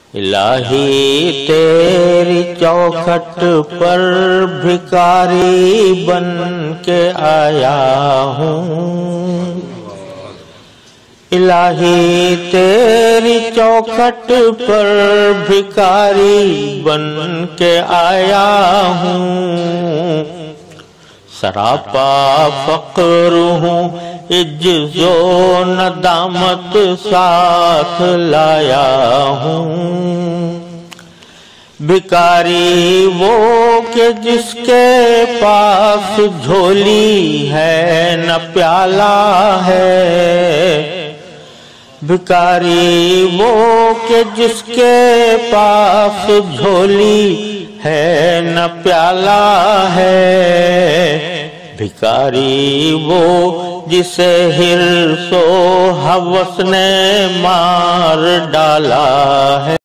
الہی تیری چوکھٹ پر بھکاری بن کے آیا ہوں، الہی تیری چوکھٹ پر بھکاری بن کے آیا ہوں، سراپا فقر ہوں، عجز و ندامت ساتھ لایا ہوں، بھکاری وہ کہ جس کے پاس جھولی ہے نہ پیالہ ہے، بھکاری وہ کہ جس کے پاس جھولی ہے نہ پیالہ ہے، بھکاری وہ جسے حرص و ہوس نے مار ڈالا ہے۔